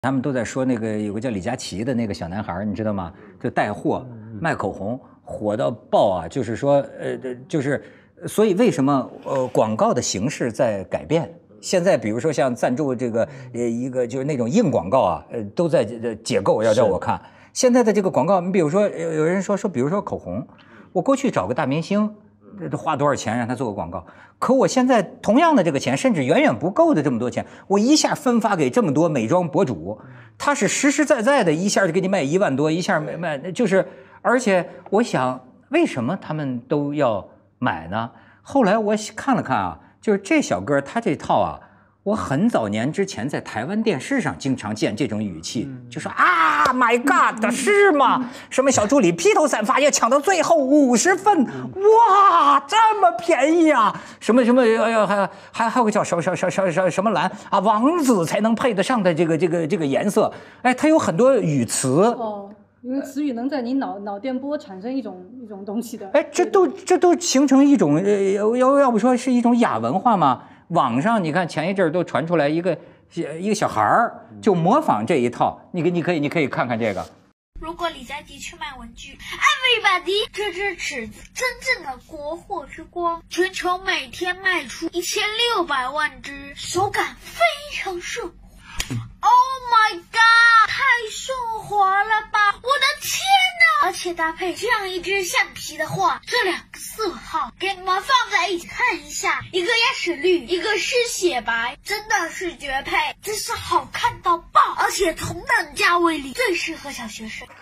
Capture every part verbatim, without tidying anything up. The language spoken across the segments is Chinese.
他们都在说那个有个叫李佳琦的那个小男孩，你知道吗？就带货卖口红，火到爆啊！就是说，呃，就是，所以为什么呃广告的形式在改变？现在比如说像赞助这个呃一个就是那种硬广告啊，呃都在解构，要叫我看。现在的这个广告，你比如说有有人说说，比如说口红，我过去找个大明星。花多少钱让他做个广告？可我现在同样的这个钱，甚至远远不够的这么多钱，我一下分发给这么多美妆博主，他是实实在在的，一下就给你卖一万多，一下卖卖就是，而且我想，为什么他们都要买呢？后来我看了看啊，就是这小哥他这套啊。我很早年之前在台湾电视上经常见这种语气，就说啊 ，My God， 是吗？什么小助理披头散发也抢到最后五十份，哇，这么便宜啊！什么什么，哎呀，还还还有个叫什么什么什么什么什么蓝啊，王子才能配得上的这个这个这个颜色，哎，它有很多语词。哦， 因为词语能在你脑脑电波产生一种一种东西的。 哎，这都这都形成一种呃，要要不说是一种亚文化吗？网上你看前一阵都传出来一个一个小孩儿就模仿这一套，你你可以你可以看看这个。 如果李佳琦去卖文具 ，Everybody， 这只尺子真正的国货之光，全球每天卖出一千六百万只，手感非常顺滑。Oh my god， 太顺滑了吧！我的天哪！而且搭配这样一支橡皮的话，这两个色号给你们放在一起看一下，一个鸭屎绿，一个是血白，真的是绝配，真是好看到爆！而且同等价位里最适合小学生。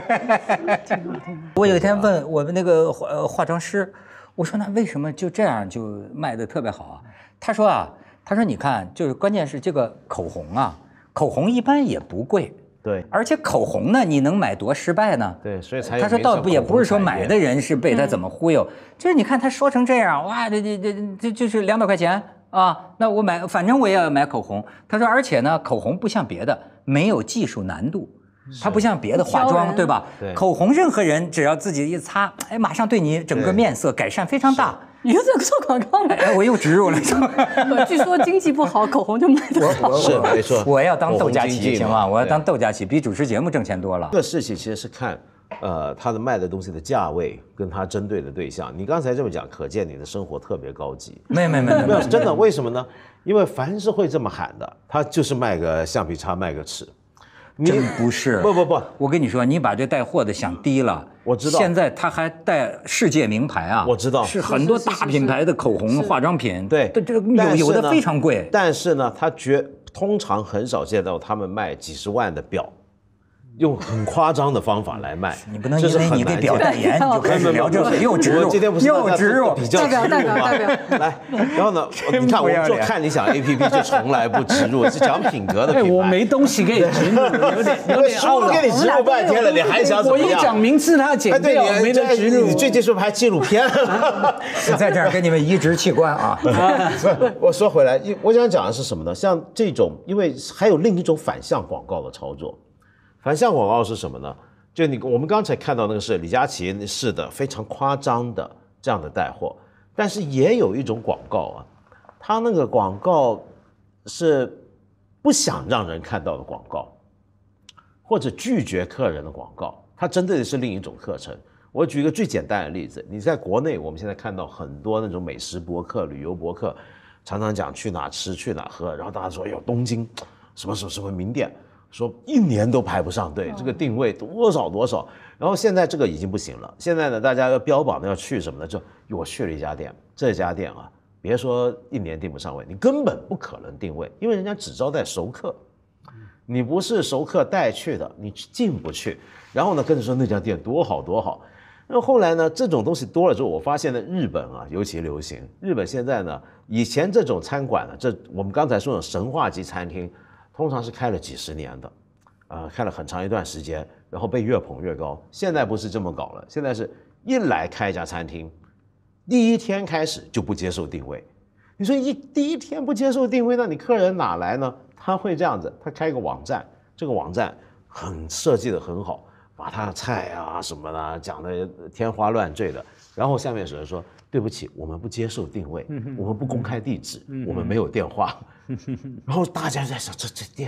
我有一天问我们那个化呃化妆师，我说那为什么就这样就卖得特别好啊？他说啊。他说：“你看，就是关键是这个口红啊，口红一般也不贵， 对， 而且口红呢，你能买多失败呢？ 对，所以才他说倒不也不是说买的人是被他怎么忽悠，嗯、就是你看他说成这样，哇，这这这这就是两百块钱啊，那我买，反正我也要买口红。他说，而且呢，口红不像别的，没有技术难度。”它不像别的化妆，对吧？ 对， 口红任何人只要自己一擦，哎，马上对你整个面色改善非常大。 你又在做广告了？ 哎，我又植入了。 据说经济不好，口红就卖得好。 是没错。 我要当窦佳琪行吗？我要当窦佳琪，比主持节目挣钱多了。 这个事情其实是看，呃，他的卖的东西的价位跟他针对的对象。你刚才这么讲，可见你的生活特别高级。 没没没没有，真的，为什么呢？因为凡是会这么喊的，他就是卖个橡皮擦，卖个尺。 真不是， 不不不， 我跟你说，你把这带货的想低了。 我知道， 现在他还带世界名牌啊， 我知道， 是很多大品牌的口红、化妆品， 对， 这有有的非常贵。 但是呢，他绝通常很少见到他们卖几十万的表。用很夸张的方法来卖， 你不能因为你给表代言，你就开始聊这个，又植入， 今天不是又植入， 比较植入吗？来，然后呢，你看我们做看理想 A P P 就从来不植入，是讲品格的品牌。 我没东西给你植入，有点有点书都给你植入半天了，你还想怎么样？ 我一讲名次他剪掉，没得植入。 你最近是不是拍纪录片了？ 我在这儿给你们移植器官啊！ 我说回来，我想讲的是什么呢？像这种，因为还有另一种反向广告的操作。反向广告是什么呢？就你我们刚才看到那个是李佳琦式的非常夸张的这样的带货，但是也有一种广告啊，他那个广告是不想让人看到的广告，或者拒绝客人的广告，它针对的是另一种课程。我举一个最简单的例子，你在国内我们现在看到很多那种美食博客、旅游博客，常常讲去哪吃、去哪喝，然后大家说哟东京什么什么什么名店。说一年都排不上队，这个定位多少多少，然后现在这个已经不行了。现在呢，大家要标榜的要去什么呢？就我去了一家店，这家店啊，别说一年定不上位，你根本不可能定位，因为人家只招待熟客，你不是熟客带去的，你进不去。然后呢，跟着说那家店多好多好。然后后来呢，这种东西多了之后，我发现呢，日本啊尤其流行。日本现在呢，以前这种餐馆呢，这我们刚才说的神话级餐厅。通常是开了几十年的，啊、呃，开了很长一段时间，然后被越捧越高。现在不是这么搞了，现在是一来开一家餐厅，第一天开始就不接受定位。你说一第一天不接受定位，那你客人哪来呢？他会这样子，他开个网站，这个网站很设计的很好，把他的菜啊什么的讲的天花乱坠的，然后下面有人说对不起，我们不接受定位，我们不公开地址，我们没有电话。然后大家在想，这这店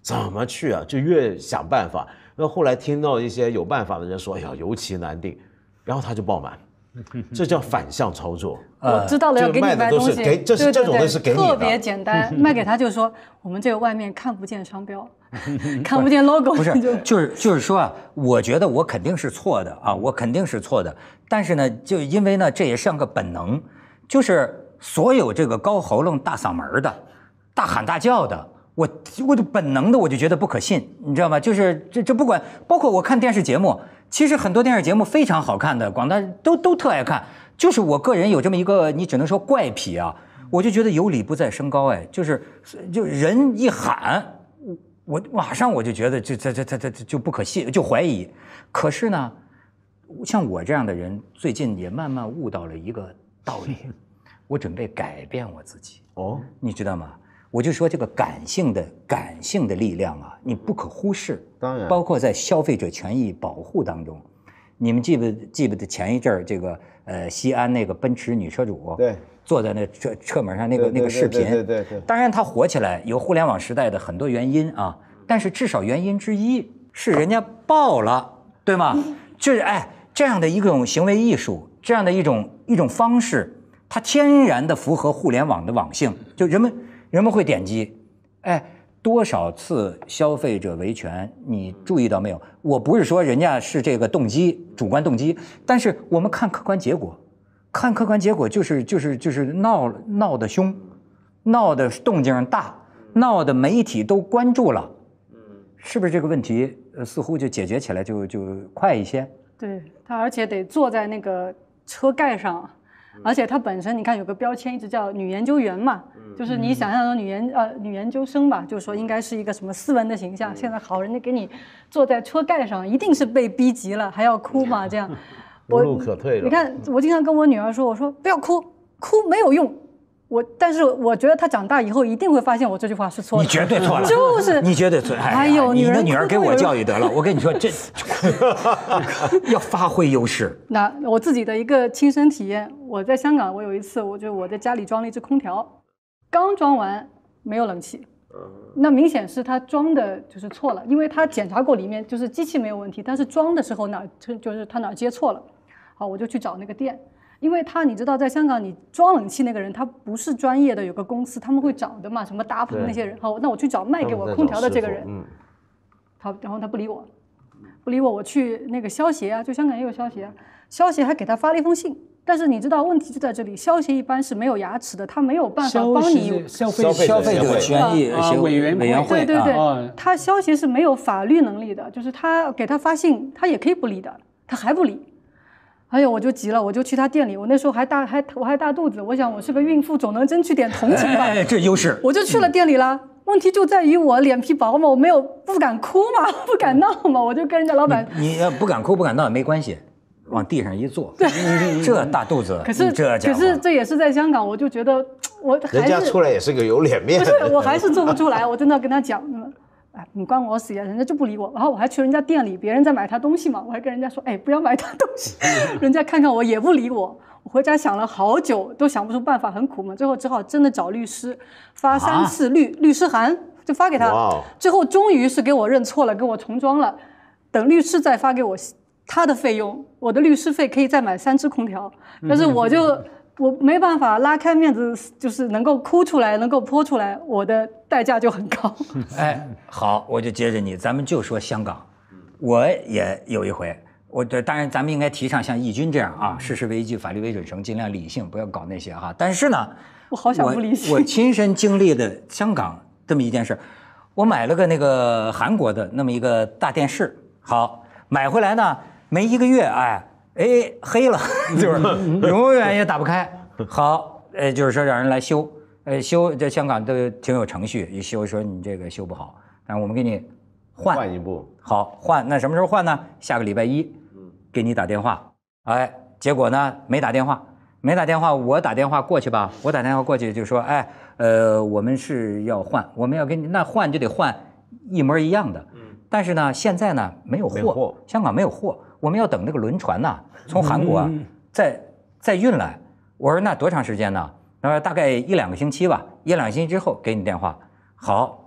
怎么去啊？就越想办法。那后来听到一些有办法的人说，哎呀，尤其难定，然后他就爆满。这叫反向操作。 我知道了，要给你买东西， 给这是这种的是给你的， 特别简单，卖给他就说我们这个外面看不见商标，看不见 logo， 不是，就是就是说啊，我觉得我肯定是错的啊，我肯定是错的。但是呢，就因为呢，这也像个本能，就是所有这个高喉咙、大嗓门的、大喊大叫的，我我就本能的我就觉得不可信，你知道吗？就是这这不管，包括我看电视节目。其实很多电视节目非常好看的，广大都都特爱看。就是我个人有这么一个，你只能说怪癖啊，我就觉得有理不在声高，哎，就是就人一喊，我马上我就觉得这这这这这就不可信，就怀疑。可是呢，像我这样的人，最近也慢慢悟到了一个道理，我准备改变我自己。哦，你知道吗？我就说这个感性的感性的力量啊，你不可忽视。 当然， 包括在消费者权益保护当中，你们记不记不得前一阵儿这个呃西安那个奔驰女车主对坐在那车车门上那个那个视频， 对对对。 当然她火起来有互联网时代的很多原因啊，但是至少原因之一是人家爆了，对吗？就是哎这样的一种行为艺术，这样的一种一种方式，它天然的符合互联网的网性，就人们。人们会点击，哎，多少次消费者维权，你注意到没有？我不是说人家是这个动机，主观动机，但是我们看客观结果，看客观结果就是就是就是闹闹得凶，闹得动静大，闹得媒体都关注了，是不是这个问题？呃，似乎就解决起来就就快一些。 对他，而且得坐在那个车盖上。而且它本身，你看有个标签一直叫女研究员嘛，就是你想象的女研呃女研究生吧，就是说应该是一个什么斯文的形象。现在好，人家给你坐在车盖上，一定是被逼急了，还要哭嘛？这样， 无路可退了。 你看，我经常跟我女儿说，我说不要哭，哭没有用。我，但是我觉得她长大以后一定会发现我这句话是错的。 你绝对错了， 就是你绝对错。 哎呦， 你的女儿给我教育得了，我跟你说，这要发挥优势。 那我自己的一个亲身体验，我在香港，我有一次，我就我在家里装了一只空调，刚装完没有冷气，那明显是他装的就是错了，因为他检查过里面就是机器没有问题，但是装的时候哪就是他哪接错了，好，我就去找那个店。因为他，你知道，在香港，你装冷气那个人，他不是专业的，有个公司他们会找的嘛，什么搭棚那些人。好，那我去找卖给我空调的这个人，嗯，好，然后他不理我，不理我，我去那个消协啊，就香港也有消协啊，消协还给他发了一封信。但是你知道问题就在这里，消协一般是没有牙齿的，他没有办法帮你消费消费者权益委员委员会， 对对对，他消协是没有法律能力的，就是他给他发信，他也可以不理的，他还不理。哎呦，我就急了，我就去他店里。我那时候还大还我还大肚子，我想我是个孕妇，总能争取点同情吧。 哎，这优势。 我就去了店里了。问题就在于我脸皮薄嘛，我没有不敢哭嘛，不敢闹嘛，我就跟人家老板。 你要不敢哭不敢闹也没关系，往地上一坐。对，这大肚子。 可是这可是这也是在香港，我就觉得我还是人家出来也是个有脸面。 不是，我还是做不出来，我真的跟他讲。哎，你关我死呀！人家就不理我，然后我还去人家店里，别人在买他东西嘛，我还跟人家说，哎，不要买他东西。人家看看我也不理我，我回家想了好久，都想不出办法，很苦闷。最后只好真的找律师，发三次律、啊、律师函，就发给他。最后终于是给我认错了，给我重装了。等律师再发给我他的费用，我的律师费可以再买三只空调，但是我就。我没办法拉开面子，就是能够哭出来，能够泼出来，我的代价就很高。 哎，好，我就接着你，咱们就说香港，我也有一回，我这当然咱们应该提倡像义军这样啊，事实为依据，法律为准绳，尽量理性，不要搞那些哈。但是呢， 我好想不理性。 我, 我亲身经历的香港这么一件事，我买了个那个韩国的那么一个大电视，好，买回来呢没一个月，哎。哎，黑了，就是永远也打不开。好，呃，就是说让人来修，呃，修这香港都挺有程序，一修说你这个修不好，但我们给你换换一部。 好，换那什么时候换呢？下个礼拜一，给你打电话。哎，结果呢没打电话，没打电话，我打电话过去吧，我打电话过去就说，哎，呃，我们是要换，我们要给你那换就得换一模一样的。但是呢，现在呢没有货， 没货香港没有货。我们要等那个轮船呐，从韩国啊再再运来。我说那多长时间呢？他说大概一两个星期吧，一两个星期之后给你电话。好，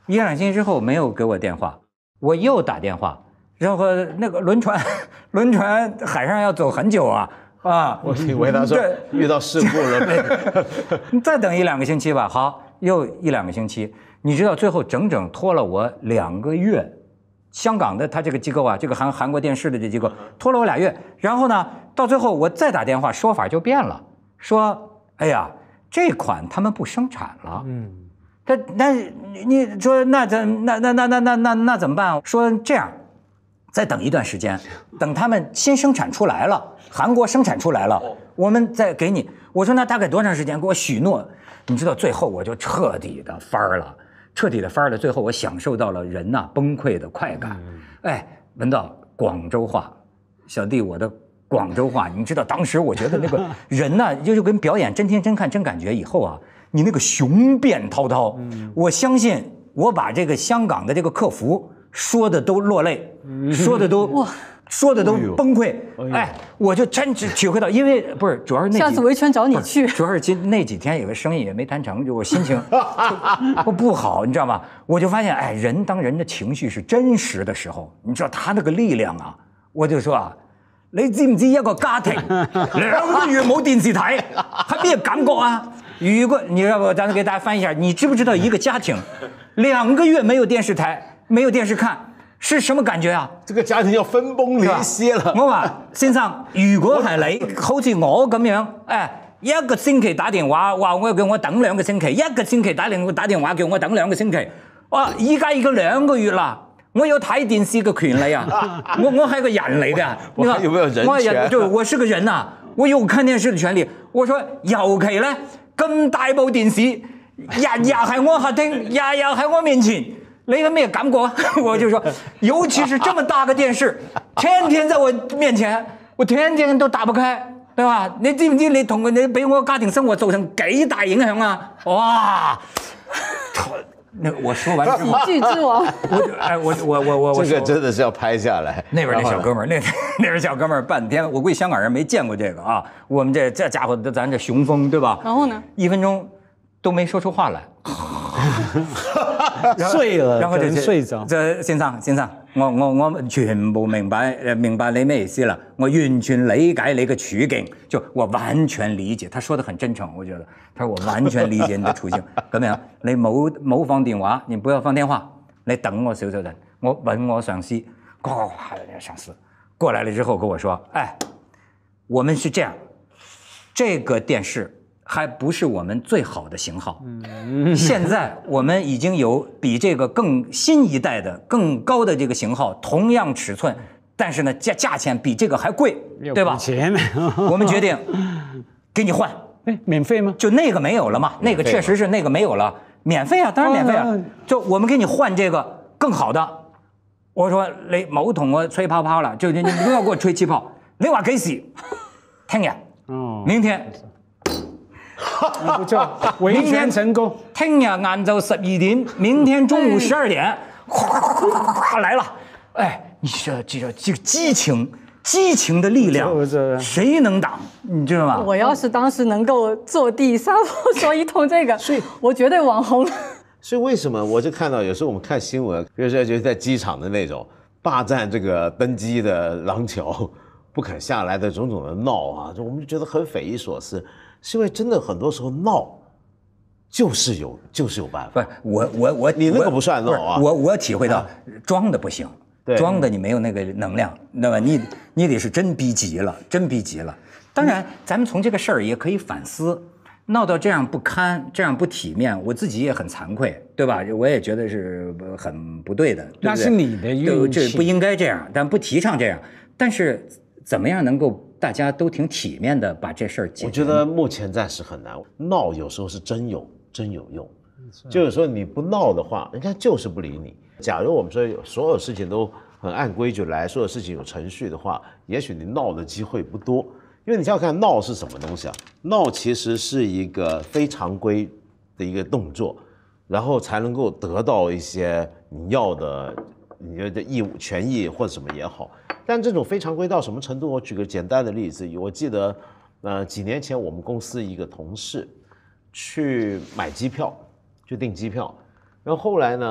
一个两星期之后没有给我电话，我又打电话，然后那个轮船，轮船海上要走很久啊啊！ 我以为他说遇到事故了呗， 你再等一两个星期吧。好，又一两个星期，你知道最后整整拖了我两个月。香港的他这个机构啊，这个韩韩国电视的这机构拖了我俩月，然后呢，到最后我再打电话，说法就变了，说，哎呀，这款他们不生产了，嗯，他那你说那怎那那那那那那那怎么办？说这样，再等一段时间，等他们新生产出来了，韩国生产出来了，我们再给你。我说那大概多长时间？给我许诺。你知道最后我就彻底的翻了。彻底的翻了，最后我享受到了人呐、啊、崩溃的快感，哎，闻到广州话，小弟我的广州话，你知道当时我觉得那个人呐、啊，就就跟表演真听真看真感觉以后啊，你那个雄辩滔滔，我相信我把这个香港的这个客服说的都落泪，说的都哇。说的都崩溃，哎，我就真只体会到，因为不是，主要是那下次维权找你去， 主要是今那几天有个生意也没谈成，就我心情不不好，你知道吗？我就发现，哎，人当人的情绪是真实的时候，你知道他那个力量啊，我就说啊，你知唔知一個家庭兩個月冇電視睇，係咩感覺啊？如果你要不咱給大家翻譯一下，你知不知道一個家庭兩個月沒有電視台，沒有電視看？是什麼感覺啊？ 這個家庭要分崩離析了。 我話先生，如果係你好似我咁樣，誒一個星期打電話話我叫我等兩個星期，一個星期打電打電話叫我等兩個星期，哇！依家已經兩個月啦，我有睇電視嘅權利啊！我我係個人嚟㗎， 我有沒有人權？ 我係就我是個人啊，我有看電視嘅權利。我說尤其咧咁大部電視，日日喺我客廳，日日喺我面前。你有咩感覺？我就說，尤其是這麼大個電視，天天在我面前，我天天都打不開，對吧？你知唔知你同你俾我家庭生活造成幾大影響啊？哇！那我說完之後， 喜劇之王， 我哎我我我我我這個真的是要拍下來。 那邊那小哥們兒，那那邊小哥們兒半天，我估計香港人沒見過這個啊。我們這這家伙，咱這雄風，對吧？ 然後呢？ 一分鐘都沒說出話來。 睡了， 然後就睡着。 這先生先生，我我我全部明白，誒明白你咩意思了，我完全理解你嘅處境，就我完全理解。他說得很真誠，我覺得，他說我完全理解你的處境。咁樣，你冇冇放電話，你不要放電話，你等我少少陣，我揾我上司，呱呱呱，上司過來了之後跟我說，哎，我們是這樣，這個電視。還不是我們最好的型號，現在我們已經有比這個更新一代的、更高的這個型號，同樣尺寸，但是呢價價錢比這個還貴，對吧？ 錢， 我們決定給你換， 哎，免費嗎？ 就那個沒有了嘛，那個確實是那個沒有了，免費啊，當然免費啊，就我們給你換這個更好的。我說你冇同我吹泡泡了，就你你不要給我吹氣泡，你話幾時？聽日，哦，明天。 不錯，維權成功。 聽日晏晝十二點，明天中午十二點，咵咵咵咵咵來了。哎，你說這這這個激情，激情的力量，誰能擋？你知道嗎？ 我要是當時能夠坐地撒潑說一通這個，所以我絕對網紅了。 所以為什麼我就看到有時候我們看新聞，比如說就是在機場的那種霸佔這個登機的廊橋不肯下來的種種的鬧啊，就我們就覺得很匪夷所思。是因為真的很多時候鬧，就是有就是有辦法。 不是我我我你那個不算鬧啊。 我我體會到裝的不行，裝的你沒有那個能量，那麼你你得是真逼急了，真逼急了。當然，咱們從這個事兒也可以反思，鬧到這樣不堪，這樣不體面，我自己也很慚愧，對吧？我也覺得是很不對的。對不對？ 那是你的運氣， 這不應該這樣，但不提倡這樣。但是怎麼樣能夠？大家都挺體面的把這事兒解決。 我覺得目前暫時很難。鬧有時候是真有真有用，就有時候你不鬧的話，人家就是不理你。假如我們說所有事情都很按規矩來，所有事情有程序的話，也許你鬧的機會不多。因為你想想看，鬧是什麼東西啊？鬧其實是一個非常規的一個動作，然後才能夠得到一些你要的你的義務、權益或者什麼也好。但這種非常規到什麼程度？我舉個簡單的例子，我記得，呃，幾年前我們公司一個同事去買機票，去訂機票，然後後來呢，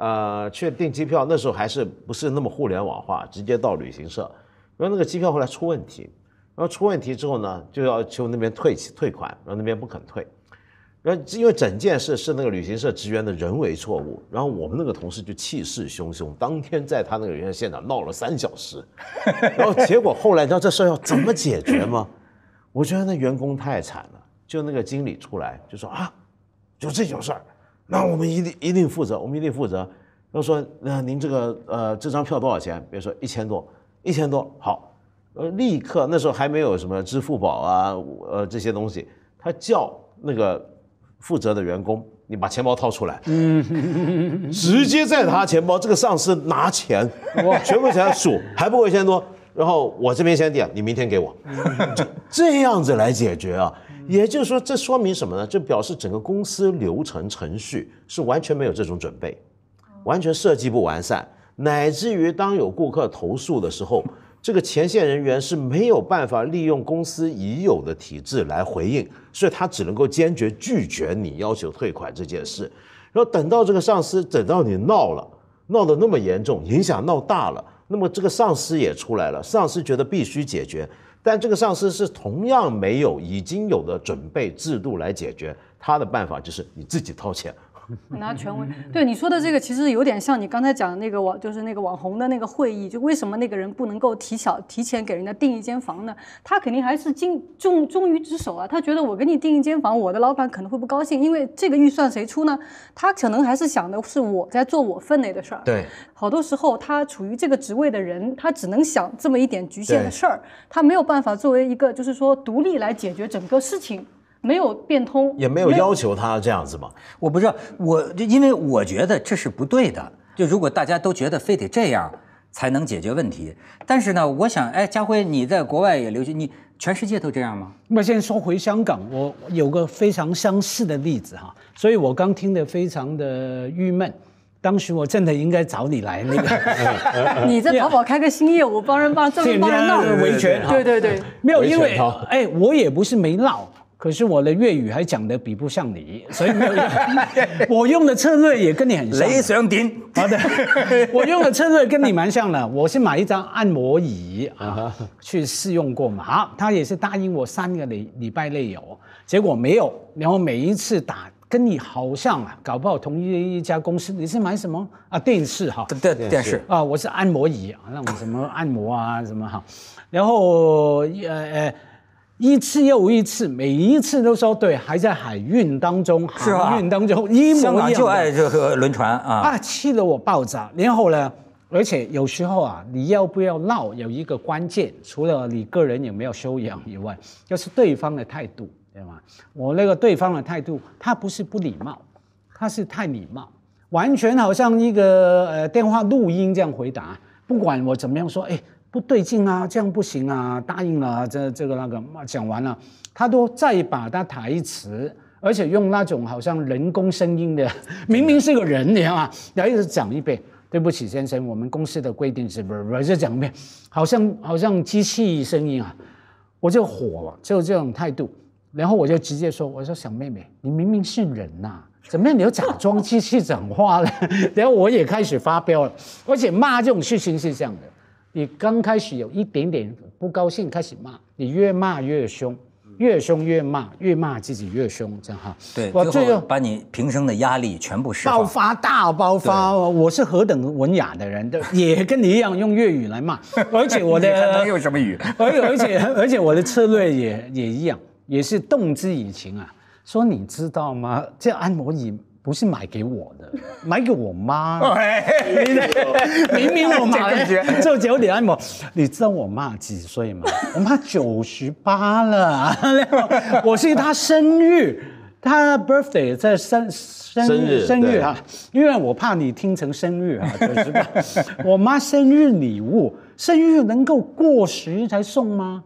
呃，去订机票，那时候还是不是那么互联网化，直接到旅行社。然后那个机票后来出问题，然后出问题之后呢，就要求那边退退款，然后那边不肯退。然后因为整件事是那个旅行社职员的人为错误，然后我们那个同事就气势汹汹，当天在他那个人员现场闹了三小时，然后结果后来你知道这事要怎么解决吗？我觉得那员工太惨了，就那个经理出来就说啊，就这种事儿，那我们一定一定负责，我们一定负责。然后说那您这个呃这张票多少钱？比如说一千多，一千多好，呃立刻那时候还没有什么支付宝啊呃这些东西，他叫那个。负责的员工，你把钱包掏出来，嗯，直接在他钱包，这个上司拿钱，全部钱数，还不够一千多，然后我这边先垫，你明天给我，就这样子来解决啊。也就是说，这说明什么呢？这表示整个公司流程程序是完全没有这种准备，完全设计不完善，乃至于当有顾客投诉的时候。这个前线人员是没有办法利用公司已有的体制来回应，所以他只能够坚决拒绝你要求退款这件事。然后等到这个上司等到你闹了，闹得那么严重，影响闹大了，那么这个上司也出来了，上司觉得必须解决，但这个上司是同样没有已经有的准备制度来解决，他的办法就是你自己掏钱。 拿权威，对你说的这个，其实有点像你刚才讲的那个网，就是那个网红的那个会议，就为什么那个人不能够提小提前给人家订一间房呢？他肯定还是精忠忠于职守啊，他觉得我给你订一间房，我的老板可能会不高兴，因为这个预算谁出呢？他可能还是想的是我在做我分内的事儿。 对， 好多时候他处于这个职位的人，他只能想这么一点局限的事儿，他没有办法作为一个就是说独立来解决整个事情。没有变通， 也没有要求他这样子嘛。 我不知道，我因为我觉得这是不对的。就如果大家都觉得非得这样才能解决问题，但是呢，我想，哎，家辉，你在国外也留学，你全世界都这样吗？ 那现在说回香港，我有个非常相似的例子哈，所以我刚听得非常的郁闷。当时我真的应该找你来那个， 你在淘宝开个新业务，帮人帮专门帮人闹维权， 对对对， 没有，因为哎，我也不是没闹。可是我的粤语还讲得比不上你，所以没有用。我用的策略也跟你很像。 雷上顶， 好的，我用的策略跟你蛮像的。我是买一张按摩椅啊，去试用过嘛。好，他也是答应我三个礼礼拜内有，结果没有。然后每一次打跟你好像啊，搞不好同一一家公司。你是买什么啊？电视哈， 对电视啊，我是按摩椅啊，那种什么按摩啊什么哈。然后呃呃。一次又一次，每一次都说对，还在海运当中，航运当中，一模一样。 香港就爱这个轮船啊！ 啊，气得我爆炸。然后呢，而且有时候啊，你要不要闹，有一个关键，除了你个人有没有修养以外，就是对方的态度，对吗？我那个对方的态度，他不是不礼貌，他是太礼貌，完全好像一个呃电话录音这样回答，不管我怎么样说，哎。不对劲啊，这样不行啊，答应了、啊，这这个那个讲完了，他都再把他台词，而且用那种好像人工声音的，明明是个人，你知道吗？然后一直讲一遍，对不起先生，我们公司的规定是不是不是，就讲一遍，好像好像机器声音啊，我就火了，就这种态度，然后我就直接说，我说小妹妹，你明明是人呐、啊。怎么样？你又假装机器讲话了？然后我也开始发飙了，而且骂这种事情是这样的。你刚开始有一点点不高兴，开始骂，你越骂越凶，越凶越骂，越骂自己越凶，这样哈。 对，我最后把你平生的压力全部释放， 爆发大爆发。我是何等文雅的人，也跟你一样用粤语来骂，而且我的你还能用什么语？ 而而且而且我的策略也也一样，也是动之以情啊。说你知道吗？这按摩椅。不是买给我的，买给我妈。明明我妈做脚底按摩，你知道我妈几岁吗？我妈九十八了，我是她生日，她 birthday 在生生日生日啊，因为我怕你听成生日啊，九十八。我妈生日礼物，生日能够过时才送吗？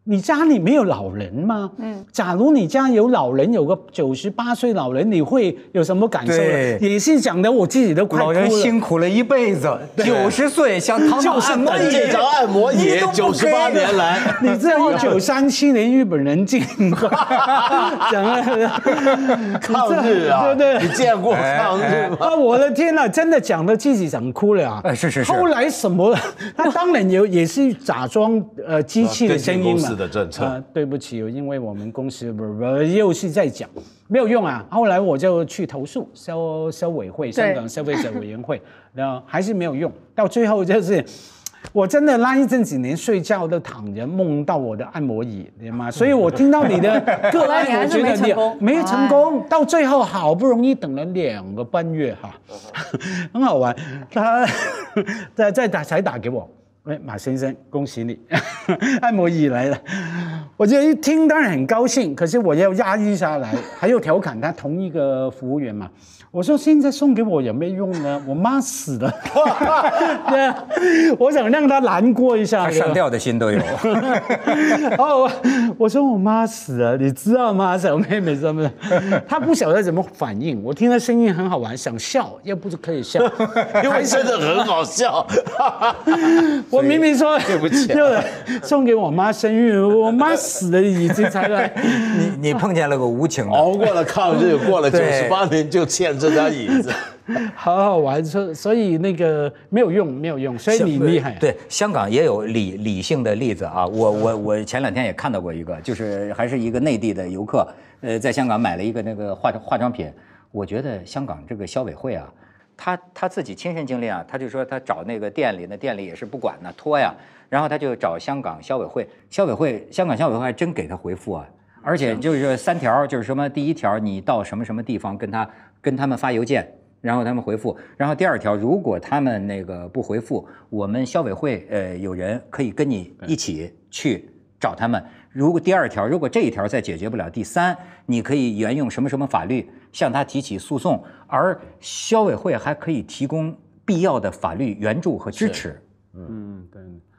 你家里没有老人吗？嗯，假如你家有老人，有个九十八岁老人，你会有什么感受呢？也是讲的我自己都快哭了。 老人辛苦了一辈子，九十岁想躺躺按摩椅， 这张按摩椅九十八年来， 你知道一九三七年日本人进讲了抗日啊， 对不对？ 你见过抗日吗？ 啊，我的天哪，真的讲的自己想哭了啊！ 哎，是是是。 后来什么？他当然有也是假装呃机器的声音嘛。 的政策、 呃，对不起，因为我们公司不不又是在讲，没有用啊。后来我就去投诉消消委会，香港消费者委员会，然后还是没有用。到最后就是，我真的那一阵子连睡觉都躺着梦到我的按摩椅，对吗？所以我听到你的个案，我觉得你没成功，到最后好不容易等了两个半月哈，很好玩。他再再打才打给我。哎，马先生，恭喜你，按摩椅来了。我就一听，当然很高兴，可是我要压抑下来，还有调侃他同一个服务员嘛。我说现在送给我有没有用呢？我妈死了，对啊，我想让他难过一下。 他上吊的心都有。 哦，我说我妈死了，你知道吗？小妹妹什么的，她不晓得怎么反应。我听她声音很好玩，想笑又不是可以笑， 因为真的很好笑。 我明明说对不起、 啊，送给我妈生日，我妈死了已经才来。 你你碰见了个无情的， 熬过了抗日，过了九十八年就欠这张椅子， 好好玩。所所以那个没有用，没有用。所以你厉害、啊。 对，香港也有理理性的例子啊。我我我前两天也看到过一个，就是还是一个内地的游客，呃，在香港买了一个那个化化妆品。我觉得香港这个消委会啊。他他自己亲身经历啊，他就说他找那个店里，那店里也是不管呢，拖呀，然后他就找香港消委会，消委会香港消委会还真给他回复啊，而且就是三条，就是什么第一条你到什么什么地方跟他跟他们发邮件，然后他们回复，然后第二条如果他们那个不回复，我们消委会呃有人可以跟你一起去找他们。如果第二条，如果这一条再解决不了，第三，你可以沿用什么什么法律向他提起诉讼，而消委会还可以提供必要的法律援助和支持。 嗯，对。